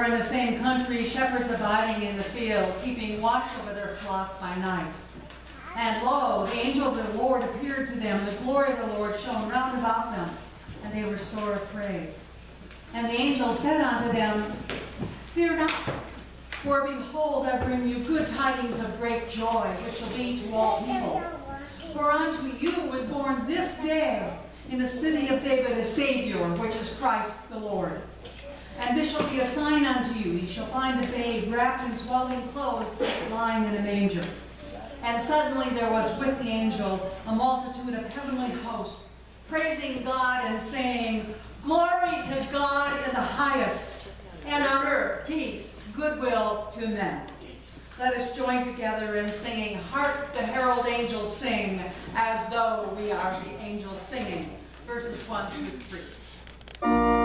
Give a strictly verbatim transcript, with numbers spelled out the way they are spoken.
in the same country shepherds abiding in the field, keeping watch over their flock by night. And lo, the angel of the Lord appeared to them, and the glory of the Lord shone round about them, and they were sore afraid. And the angel said unto them, Fear not, for behold, I bring you good tidings of great joy, which shall be to all people. For unto you was born this day in the city of David a Savior, which is Christ the Lord. And this shall be a sign unto you. Ye shall find the babe wrapped in swaddling clothes, lying in a manger. And suddenly there was with the angel a multitude of heavenly hosts, praising God and saying, Glory to God in the highest, and on earth peace, goodwill to men. Let us join together in singing, Hark the herald angels sing, as though we are the angels singing. Verses one through three.